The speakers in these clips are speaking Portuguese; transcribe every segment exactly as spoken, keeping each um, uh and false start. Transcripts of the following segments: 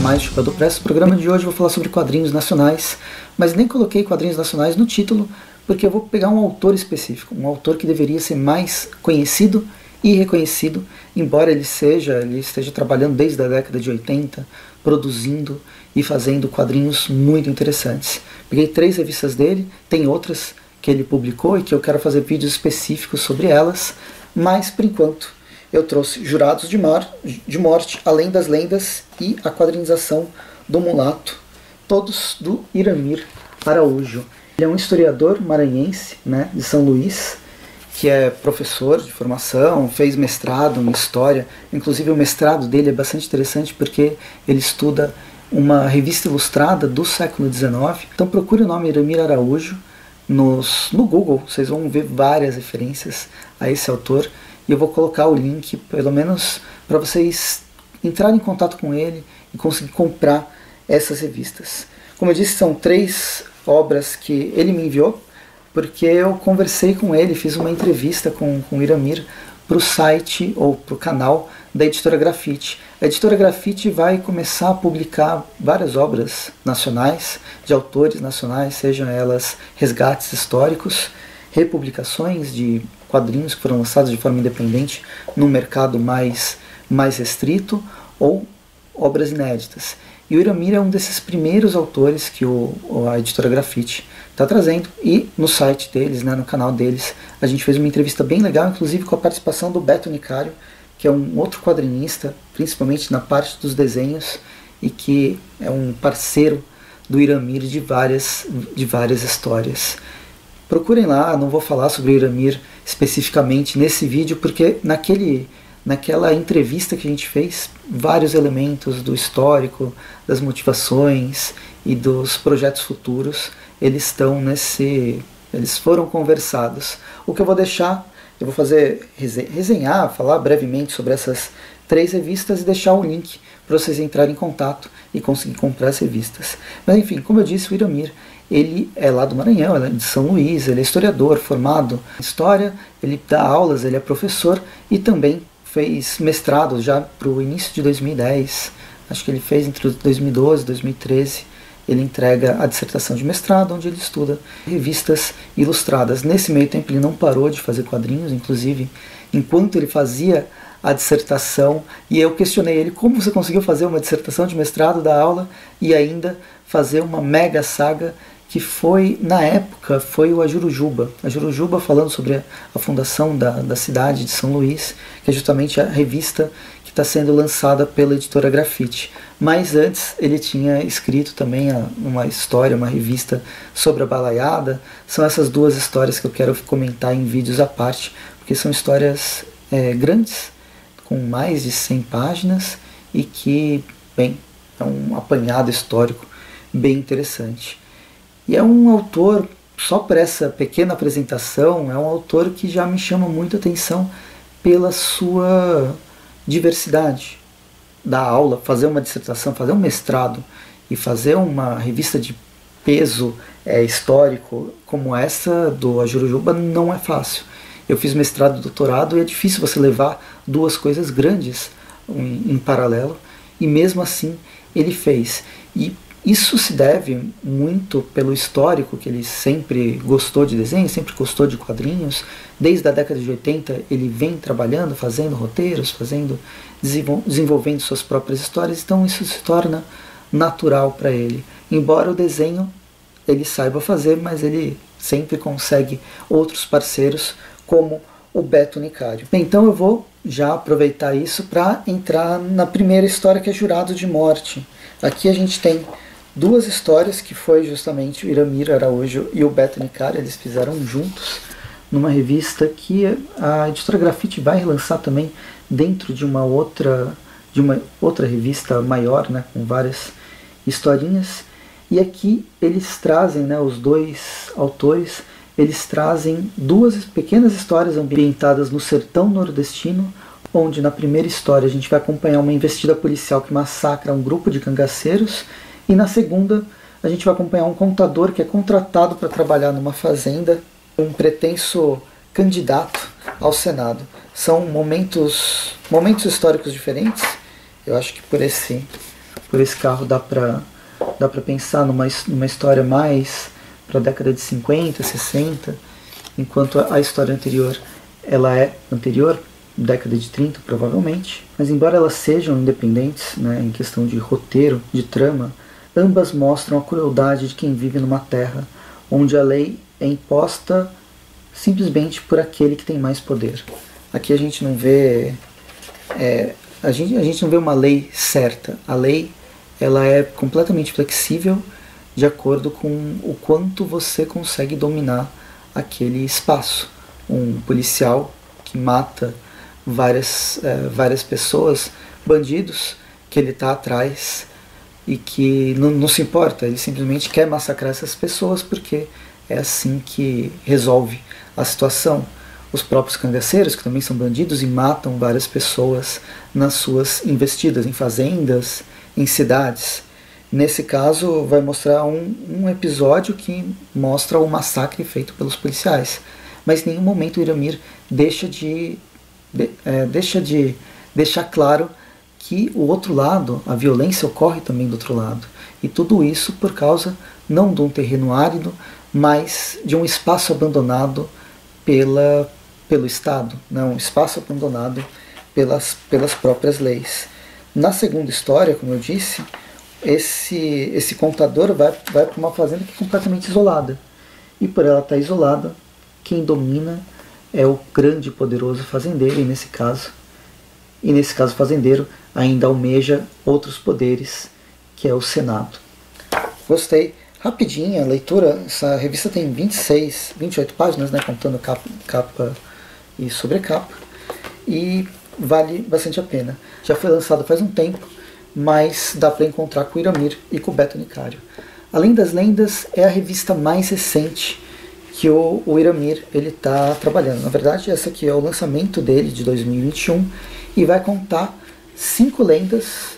mais Chupador Press. No programa de hoje eu vou falar sobre quadrinhos nacionais, mas nem coloquei quadrinhos nacionais no título, porque eu vou pegar um autor específico, um autor que deveria ser mais conhecido e reconhecido, embora ele seja, ele esteja trabalhando desde a década de oitenta, produzindo e fazendo quadrinhos muito interessantes. Peguei três revistas dele, tem outras que ele publicou e que eu quero fazer vídeos específicos sobre elas, mas por enquanto eu trouxe Jurados de, Mar, de Morte, Além das Lendas e a quadrinização do Mulato, todos do Iramir Araújo. Ele é um historiador maranhense, né, de São Luís, que é professor de formação, fez mestrado em História. Inclusive o mestrado dele é bastante interessante porque ele estuda uma revista ilustrada do século dezenove. Então procure o nome Iramir Araújo nos, no Google, vocês vão ver várias referências a esse autor. E eu vou colocar o link, pelo menos, para vocês entrarem em contato com ele e conseguir comprar essas revistas. Como eu disse, são três obras que ele me enviou, porque eu conversei com ele, fiz uma entrevista com, com o Iramir para o site ou para o canal da Editora Grafite. A Editora Grafite vai começar a publicar várias obras nacionais, de autores nacionais, sejam elas resgates históricos, republicações de quadrinhos que foram lançados de forma independente num mercado mais, mais restrito, ou obras inéditas. E o Iramir é um desses primeiros autores que o, a Editora Grafite está trazendo, e no site deles, né, no canal deles, a gente fez uma entrevista bem legal, inclusive com a participação do Beto Nicário, que é um outro quadrinista, principalmente na parte dos desenhos, e que é um parceiro do Iramir de várias, de várias histórias. Procurem lá, não vou falar sobre o Iramir especificamente nesse vídeo, porque naquele, naquela entrevista que a gente fez, vários elementos do histórico, das motivações e dos projetos futuros, eles estão nesse, eles foram conversados. O que eu vou deixar, eu vou fazer resenhar, falar brevemente sobre essas três revistas e deixar o link para vocês entrarem em contato e conseguir comprar as revistas. Mas enfim, como eu disse, o Iramir, ele é lá do Maranhão, ele é de São Luís, ele é historiador, formado em História, ele dá aulas, ele é professor e também fez mestrado já para o início de dois mil e dez, acho que ele fez entre dois mil e doze e dois mil e treze, ele entrega a dissertação de mestrado, onde ele estuda revistas ilustradas. Nesse meio tempo ele não parou de fazer quadrinhos, inclusive enquanto ele fazia a dissertação, e eu questionei ele como você conseguiu fazer uma dissertação de mestrado da aula e ainda fazer uma mega saga que foi, na época, foi o A Jurujuba. A Jurujuba falando sobre a, a fundação da, da cidade de São Luís, que é justamente a revista que está sendo lançada pela Editora Grafite. Mas antes ele tinha escrito também a, uma história, uma revista sobre a Balaiada. São essas duas histórias que eu quero comentar em vídeos à parte, porque são histórias é, grandes, com mais de cem páginas, e que, bem, é um apanhado histórico bem interessante. E é um autor, só por essa pequena apresentação, é um autor que já me chama muito a atenção pela sua diversidade da aula. Fazer uma dissertação, fazer um mestrado e fazer uma revista de peso é, histórico como essa do A Jurujuba não é fácil. Eu fiz mestrado e doutorado e é difícil você levar duas coisas grandes em, em paralelo, e mesmo assim ele fez. E isso se deve muito pelo histórico, que ele sempre gostou de desenho, sempre gostou de quadrinhos. Desde a década de oitenta ele vem trabalhando, fazendo roteiros, fazendo, desenvolvendo suas próprias histórias, então isso se torna natural para ele. Embora o desenho ele saiba fazer, mas ele sempre consegue outros parceiros, como o Beto Nicário. Então eu vou já aproveitar isso para entrar na primeira história, que é Jurado de Morte. Aqui a gente tem duas histórias que foi justamente o Iramir Araújo e o Beto Nicário, eles fizeram juntos numa revista que a Editora Grafite vai relançar também dentro de uma outra, de uma outra revista maior, né, com várias historinhas. E aqui eles trazem, né, os dois autores, eles trazem duas pequenas histórias ambientadas no sertão nordestino, onde na primeira história a gente vai acompanhar uma investida policial que massacra um grupo de cangaceiros, e na segunda a gente vai acompanhar um contador que é contratado para trabalhar numa fazenda, um pretenso candidato ao Senado. São momentos, momentos históricos diferentes. Eu acho que por esse, por esse carro dá para dá para pensar numa, numa história mais para a década de cinquenta, sessenta, enquanto a história anterior ela é anterior, década de trinta provavelmente, mas embora elas sejam independentes, né, em questão de roteiro, de trama, ambas mostram a crueldade de quem vive numa terra onde a lei é imposta simplesmente por aquele que tem mais poder. Aqui a gente não vê é, a, gente, a gente não vê uma lei certa. A lei ela é completamente flexível de acordo com o quanto você consegue dominar aquele espaço. Um policial que mata várias, é, várias pessoas, bandidos, que ele está atrás e que não, não se importa, ele simplesmente quer massacrar essas pessoas porque é assim que resolve a situação. Os próprios cangaceiros, que também são bandidos e matam várias pessoas nas suas investidas em fazendas, em cidades. Nesse caso, vai mostrar um, um episódio que mostra o massacre feito pelos policiais. Mas em nenhum momento o Iramir deixa de, de, é, deixa de deixar claro que o outro lado, a violência ocorre também do outro lado. E tudo isso por causa não de um terreno árido, mas de um espaço abandonado pela, pelo Estado, não, um espaço abandonado pelas, pelas próprias leis. Na segunda história, como eu disse, esse, esse contador vai, vai para uma fazenda que é completamente isolada. E por ela estar isolada, quem domina é o grande e poderoso fazendeiro, e nesse caso, e nesse caso o fazendeiro ainda almeja outros poderes, que é o Senado. Gostei. Rapidinha a leitura, essa revista tem vinte e seis, vinte e oito páginas, né, contando capa, capa e sobrecapa, e vale bastante a pena. Já foi lançado faz um tempo, mas dá para encontrar com o Iramir e com o Beto Nicário. Além das Lendas, é a revista mais recente que o, o Iramir está trabalhando. Na verdade, essa aqui é o lançamento dele de dois mil e vinte e um e vai contar cinco lendas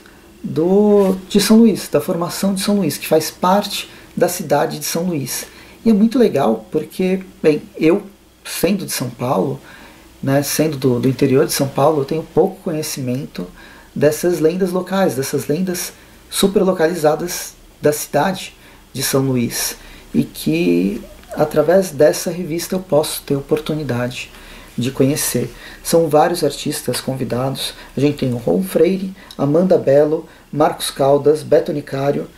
do, de São Luís, da formação de São Luís, que faz parte da cidade de São Luís. E é muito legal porque, bem, eu, sendo de São Paulo, né, sendo do, do interior de São Paulo, eu tenho pouco conhecimento dessas lendas locais, dessas lendas super localizadas da cidade de São Luís. E que, através dessa revista, eu posso ter oportunidade de conhecer. São vários artistas convidados. A gente tem o Ron Freire, Amanda Bello, Marcos Caldas, Beto Nicário,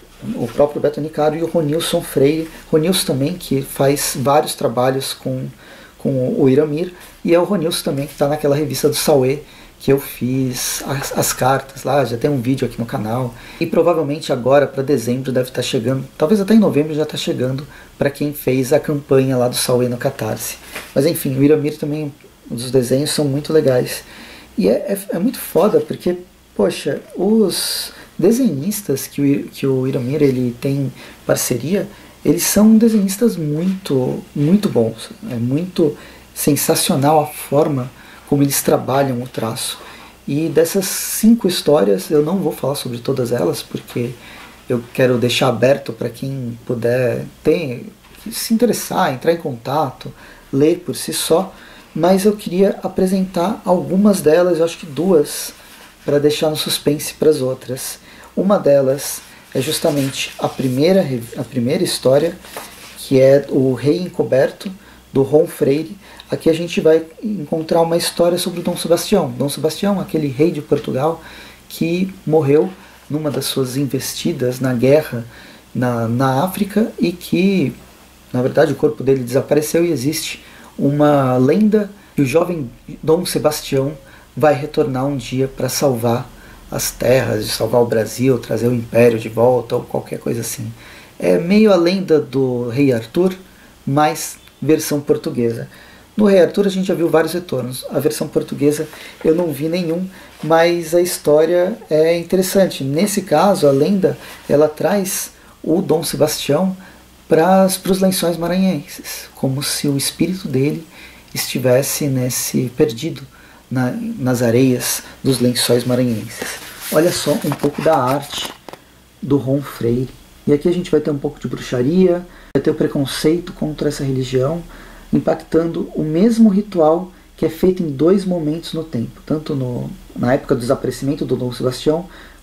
o próprio Beto Nicário e o Ronilson Freire. Ronilson também, que faz vários trabalhos com, com o Iramir, e é o Ronilson também que está naquela revista do Sauê, que eu fiz as, as cartas lá, já tem um vídeo aqui no canal, e provavelmente agora para dezembro deve estar chegando, talvez até em novembro já está chegando, para quem fez a campanha lá do Sauê no Catarse. Mas enfim, o Iramir também, os desenhos são muito legais, e é, é, é muito foda, porque, poxa, os desenhistas que o, que o Iramir ele tem parceria, eles são desenhistas muito, muito bons, é muito sensacional a forma como eles trabalham o traço. E dessas cinco histórias, eu não vou falar sobre todas elas, porque eu quero deixar aberto para quem puder ter, se interessar, entrar em contato, ler por si só, mas eu queria apresentar algumas delas, eu acho que duas, para deixar no suspense para as outras. Uma delas é justamente a primeira, a primeira história, que é o Rei Encoberto, do Ron Freire. Aqui a gente vai encontrar uma história sobre o Dom Sebastião. Dom Sebastião, aquele rei de Portugal que morreu numa das suas investidas na guerra na, na África e que, na verdade, o corpo dele desapareceu, e existe uma lenda que o jovem Dom Sebastião vai retornar um dia para salvar as terras, de salvar o Brasil, trazer o Império de volta ou qualquer coisa assim. É meio a lenda do Rei Arthur, mas versão portuguesa. No Rei Arthur a gente já viu vários retornos. A versão portuguesa eu não vi nenhum, mas a história é interessante. Nesse caso, a lenda ela traz o Dom Sebastião para os Lençóis Maranhenses, como se o espírito dele estivesse nesse perdido na, nas areias dos Lençóis Maranhenses. Olha só um pouco da arte do Ron Freire. E aqui a gente vai ter um pouco de bruxaria, vai ter o preconceito contra essa religião, impactando o mesmo ritual que é feito em dois momentos no tempo, tanto no, na época do desaparecimento do Dom Sebastião,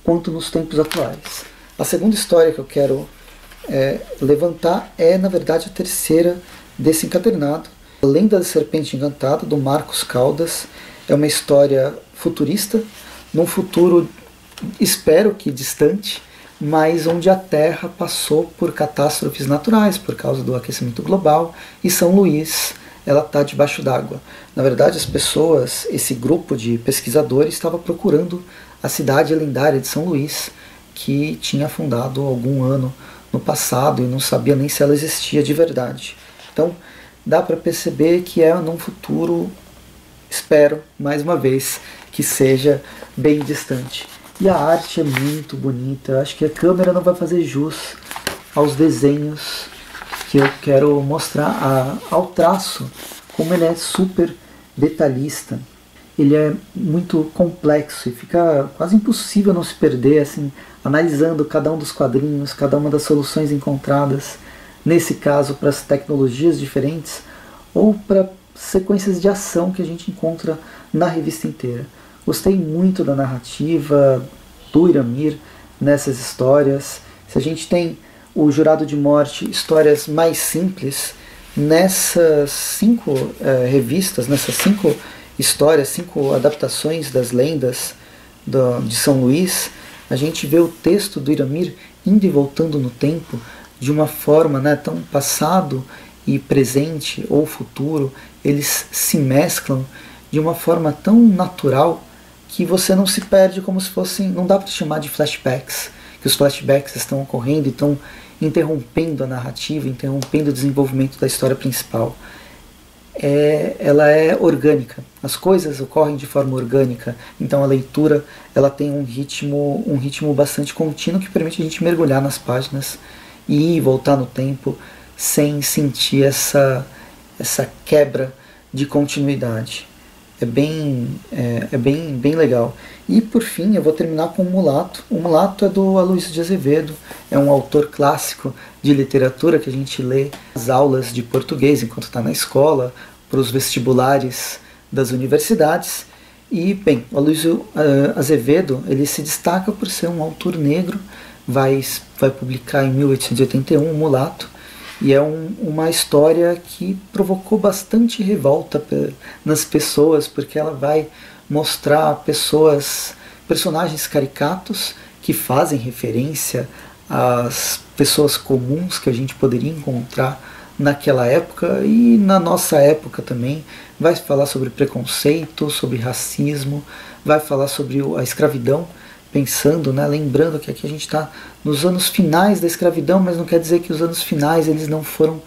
quanto nos tempos atuais. A segunda história que eu quero é, levantar é, na verdade, a terceira desse encadernado. A Lenda da Serpente Encantada, do Marcos Caldas. É uma história futurista, num futuro, espero que distante, mas onde a Terra passou por catástrofes naturais por causa do aquecimento global, e São Luís ela está debaixo d'água. Na verdade, as pessoas, esse grupo de pesquisadores, estava procurando a cidade lendária de São Luís, que tinha afundado algum ano no passado e não sabia nem se ela existia de verdade. Então, dá para perceber que é num futuro, espero, mais uma vez, que seja bem distante. E a arte é muito bonita. Eu acho que a câmera não vai fazer jus aos desenhos que eu quero mostrar, a, ao traço, como ele é super detalhista. Ele é muito complexo e fica quase impossível não se perder assim, analisando cada um dos quadrinhos, cada uma das soluções encontradas, nesse caso para as tecnologias diferentes ou para sequências de ação que a gente encontra na revista inteira. Gostei muito da narrativa do Iramir nessas histórias. Se a gente tem o Jurado de Morte, histórias mais simples, nessas cinco eh, revistas, nessas cinco histórias, cinco adaptações das lendas do, de São Luís, a gente vê o texto do Iramir indo e voltando no tempo de uma forma, né, tão passado e presente ou futuro, eles se mesclam de uma forma tão natural que você não se perde, como se fossem, não dá para chamar de flashbacks, que os flashbacks estão ocorrendo e estão interrompendo a narrativa, interrompendo o desenvolvimento da história principal. É, ela é orgânica, as coisas ocorrem de forma orgânica, então a leitura ela tem um ritmo, um ritmo bastante contínuo que permite a gente mergulhar nas páginas e voltar no tempo sem sentir essa, essa quebra de continuidade. É bem, é, é bem, bem legal. E por fim eu vou terminar com o Mulato. O Mulato é do Aloysio de Azevedo, é um autor clássico de literatura que a gente lê nas aulas de português enquanto está na escola, para os vestibulares das universidades. E, bem, o Aloysio uh, Azevedo ele se destaca por ser um autor negro, vai, vai publicar em mil oitocentos e oitenta e um o Mulato, e é um, uma história que provocou bastante revolta nas pessoas, porque ela vai mostrar pessoas, personagens caricatos que fazem referência às pessoas comuns que a gente poderia encontrar naquela época e na nossa época também. Vai falar sobre preconceito, sobre racismo, vai falar sobre a escravidão, pensando, né, lembrando que aqui a gente está nos anos finais da escravidão, mas não quer dizer que os anos finais eles não foram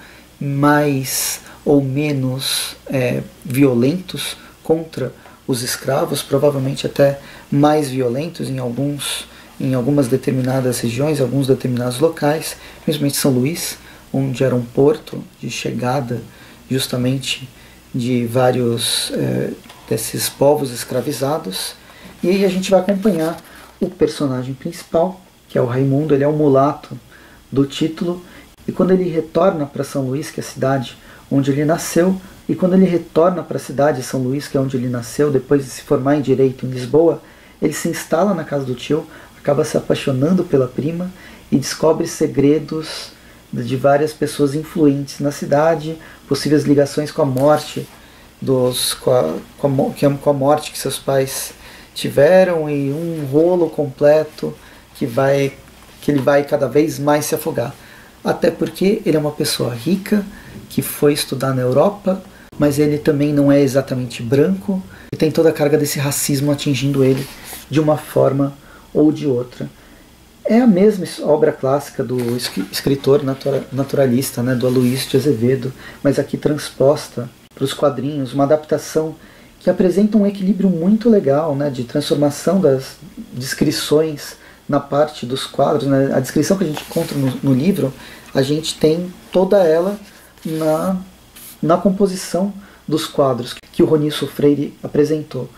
mais ou menos é, violentos contra os escravos, provavelmente até mais violentos em, alguns, em algumas determinadas regiões, alguns determinados locais, principalmente São Luís, onde era um porto de chegada justamente de vários é, desses povos escravizados. E aí a gente vai acompanhar o personagem principal, que é o Raimundo. Ele é o mulato do título, e quando ele retorna para São Luís, que é a cidade onde ele nasceu, e quando ele retorna para a cidade de São Luís, que é onde ele nasceu, depois de se formar em Direito em Lisboa, ele se instala na casa do tio, acaba se apaixonando pela prima e descobre segredos de várias pessoas influentes na cidade, possíveis ligações com a morte dos, com a, com a, com a morte que seus pais tiveram, e um rolo completo que vai que ele vai cada vez mais se afogar. Até porque ele é uma pessoa rica que foi estudar na Europa, mas ele também não é exatamente branco e tem toda a carga desse racismo atingindo ele de uma forma ou de outra. É a mesma obra clássica do escritor naturalista, né, do Aloysio de Azevedo, mas aqui transposta para os quadrinhos, uma adaptação que apresenta um equilíbrio muito legal, né, de transformação das descrições na parte dos quadros, né, a descrição que a gente encontra no, no livro, a gente tem toda ela na, na composição dos quadros que o Ronisso Freire apresentou.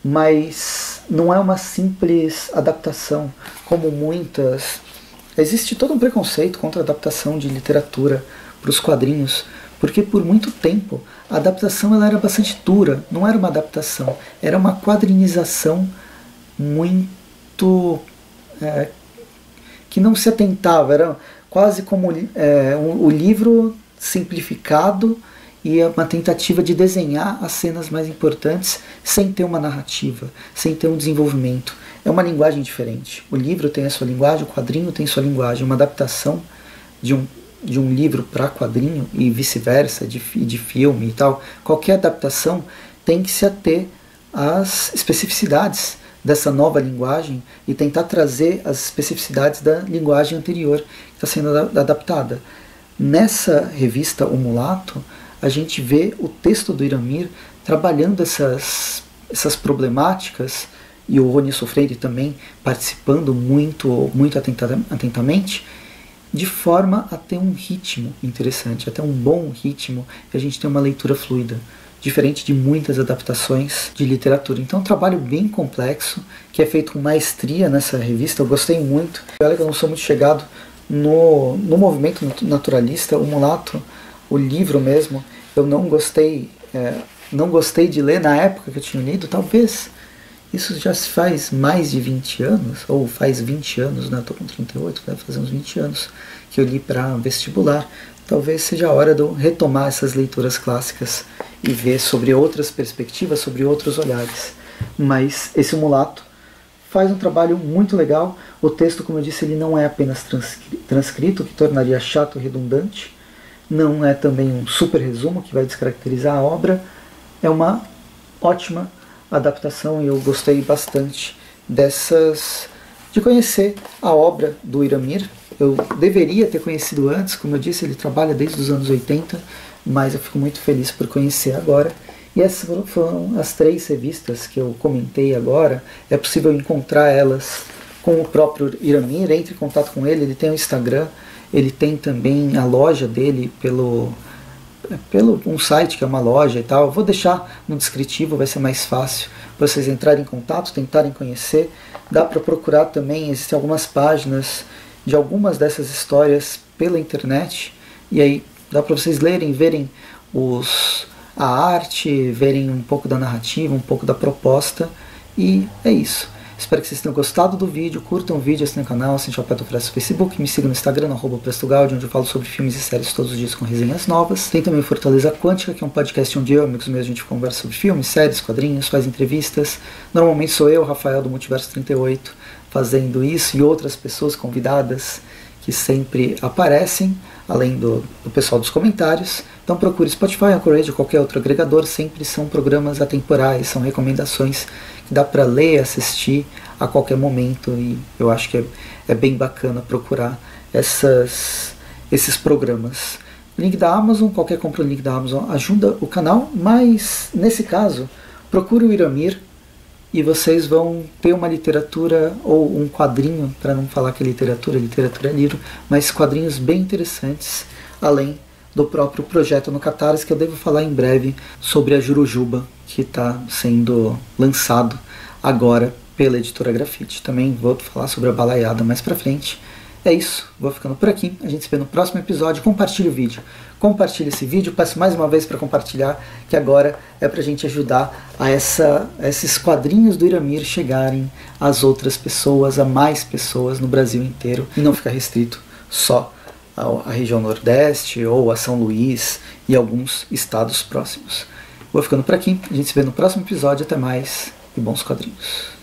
Mas não é uma simples adaptação, como muitas. Existe todo um preconceito contra a adaptação de literatura para os quadrinhos, porque por muito tempo a adaptação ela era bastante dura, não era uma adaptação, era uma quadrinização muito é, que não se atentava, era quase como é, um, o livro simplificado e uma tentativa de desenhar as cenas mais importantes sem ter uma narrativa, sem ter um desenvolvimento. É uma linguagem diferente. O livro tem a sua linguagem, o quadrinho tem a sua linguagem. Uma adaptação de um, de um livro para quadrinho e vice-versa, de, de filme e tal, qualquer adaptação tem que se ater às especificidades dessa nova linguagem e tentar trazer as especificidades da linguagem anterior que está sendo adaptada. Nessa revista O Mulato, a gente vê o texto do Iramir trabalhando essas, essas problemáticas, e o Rony Freire também participando muito, muito atentamente, de forma a ter um ritmo interessante, até um bom ritmo, e a gente tem uma leitura fluida, diferente de muitas adaptações de literatura. Então é um trabalho bem complexo, que é feito com maestria nessa revista, eu gostei muito. Olha que eu não sou muito chegado no, no movimento naturalista, o Mulato, o livro mesmo, eu não gostei, é, não gostei de ler na época que eu tinha lido, talvez isso já se faz mais de vinte anos, ou faz vinte anos, né? Estou com trinta e oito, deve fazer uns vinte anos que eu li para vestibular. Talvez seja a hora de eu retomar essas leituras clássicas e ver sobre outras perspectivas, sobre outros olhares. Mas esse Mulato faz um trabalho muito legal. O texto, como eu disse, ele não é apenas transcrito, que tornaria chato e redundante. Não é também um super resumo que vai descaracterizar a obra. É uma ótima adaptação e eu gostei bastante dessas, de conhecer a obra do Iramir. Eu deveria ter conhecido antes, como eu disse, ele trabalha desde os anos oitenta, mas eu fico muito feliz por conhecer agora. E essas foram as três revistas que eu comentei agora. É possível encontrar elas com o próprio Iramir, entre em contato com ele, ele tem o Instagram, ele tem também a loja dele pelo, pelo um site que é uma loja e tal. Eu vou deixar no descritivo, vai ser mais fácil para vocês entrarem em contato, tentarem conhecer. Dá para procurar também, existem algumas páginas de algumas dessas histórias pela internet, e aí dá para vocês lerem, verem os, a arte, verem um pouco da narrativa, um pouco da proposta, e é isso. Espero que vocês tenham gostado do vídeo, curtam o vídeo, assinem o canal, assinem o Alpeto Fresso no Facebook, me sigam no Instagram, no arroba Prestogaldi, onde eu falo sobre filmes e séries todos os dias com resenhas novas. Tem também o Fortaleza Quântica, que é um podcast onde eu e amigos meus a gente conversa sobre filmes, séries, quadrinhos, faz entrevistas. Normalmente sou eu, Rafael, do Multiverso trinta e oito, fazendo isso, e outras pessoas convidadas que sempre aparecem, além do, do pessoal dos comentários. Então procure Spotify, Anchor Radio, qualquer outro agregador, sempre são programas atemporais, são recomendações que dá para ler, assistir a qualquer momento, e eu acho que é, é bem bacana procurar essas, esses programas. Link da Amazon, qualquer compra no link da Amazon ajuda o canal, mas nesse caso, procure o Iramir, e vocês vão ter uma literatura, ou um quadrinho, para não falar que é literatura, literatura é livro, mas quadrinhos bem interessantes, além do próprio projeto no Catarse, que eu devo falar em breve sobre a Jurujuba, que está sendo lançado agora pela editora Grafite. Também vou falar sobre a Balaiada mais pra frente. É isso, vou ficando por aqui, a gente se vê no próximo episódio. Compartilhe o vídeo, compartilhe esse vídeo, peço mais uma vez para compartilhar, que agora é para a gente ajudar a, essa, a esses quadrinhos do Iramir chegarem às outras pessoas, a mais pessoas no Brasil inteiro, e não ficar restrito só à região Nordeste ou a São Luís e alguns estados próximos. Vou ficando por aqui, a gente se vê no próximo episódio, até mais e bons quadrinhos.